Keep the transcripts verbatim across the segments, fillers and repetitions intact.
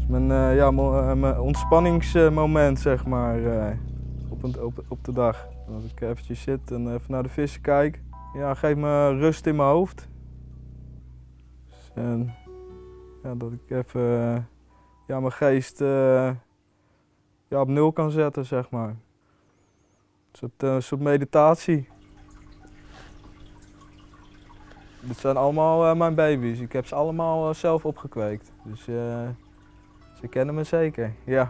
is mijn, uh, ja, mijn ontspanningsmoment, zeg maar, uh, op, een, op, op de dag. Als ik eventjes zit en even naar de vissen kijk, ja, geeft me rust in mijn hoofd. Dus, en, ja, dat ik even uh, ja, mijn geest uh, ja, op nul kan zetten, zeg maar. Een soort, uh, soort meditatie. Dit zijn allemaal uh, mijn baby's. Ik heb ze allemaal uh, zelf opgekweekt. Dus uh, ze kennen me zeker, ja.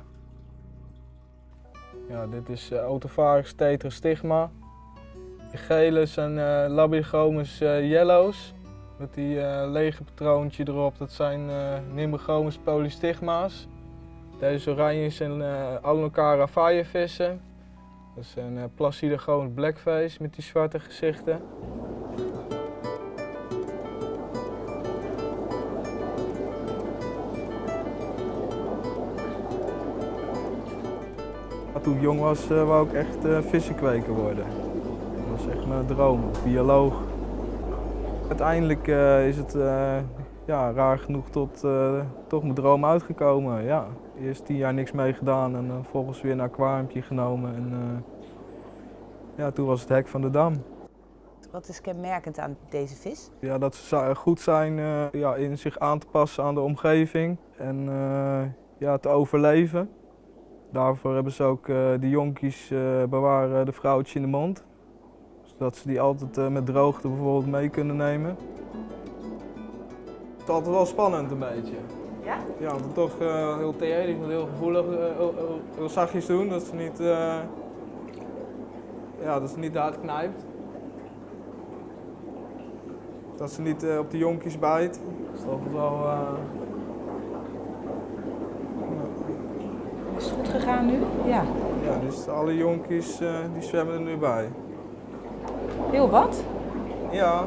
Ja, dit is uh, Otopharynx tetrastigma. Die gele zijn uh, Labirygomus uh, yellows. Met die uh, lege patroontje erop, dat zijn uh, Nimbogomus polystigma's. Deze oranje zijn uh, Allonocara vaaienvissen. Dat zijn uh, Placidogomus blackface met die zwarte gezichten. Toen ik jong was, uh, wou ik echt uh, vissenkweker worden. Dat was echt mijn droom, bioloog. Uiteindelijk uh, is het uh, ja, raar genoeg tot uh, toch mijn droom uitgekomen. Ja, eerst tien jaar niks mee gedaan en uh, vervolgens weer een aquariumpje genomen. En, uh, ja, toen was het hek van de dam. Wat is kenmerkend aan deze vis? Ja, dat ze goed zijn uh, ja, in zich aan te passen aan de omgeving en uh, ja, te overleven. Daarvoor hebben ze ook uh, de jonkies uh, bewaren de vrouwtjes in de mond. Zodat ze die altijd uh, met droogte bijvoorbeeld mee kunnen nemen. Het is altijd wel spannend een beetje. Ja? Ja, want het toch uh, heel theërig, ik moet heel gevoelig, uh, heel, heel, heel zachtjes doen. Dat ze niet, uh, ja, dat ze niet te hard knijpt. Dat ze niet uh, op de jonkies bijt. Dat is altijd wel... Uh, Is het goed gegaan nu? Ja. Ja, dus alle jonkies uh, die zwemmen er nu bij. Heel wat? Ja.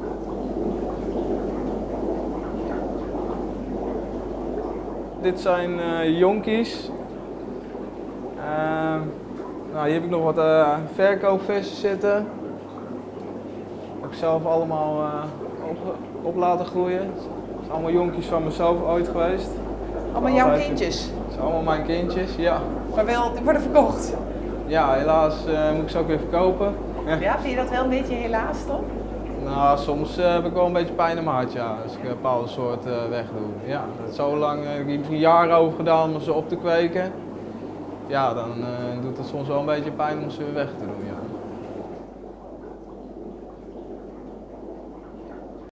Dit zijn uh, jonkies. Uh, nou, hier heb ik nog wat uh, verkoopvissen zitten. Heb ik zelf allemaal uh, op, op laten groeien. Het zijn allemaal jonkies van mezelf ooit geweest. Allemaal jouw kindjes? Het zijn allemaal mijn kindjes, ja. Maar wel, die worden verkocht? Ja, helaas uh, moet ik ze ook weer verkopen. Ja, vind je dat wel een beetje helaas toch? Nou, soms uh, heb ik wel een beetje pijn in mijn hart, ja, als ik een bepaalde soort uh, wegdoe. Ja, dat is zo lang, uh, ik heb misschien jaren over gedaan om ze op te kweken. Ja, dan uh, doet het soms wel een beetje pijn om ze weer weg te doen, ja.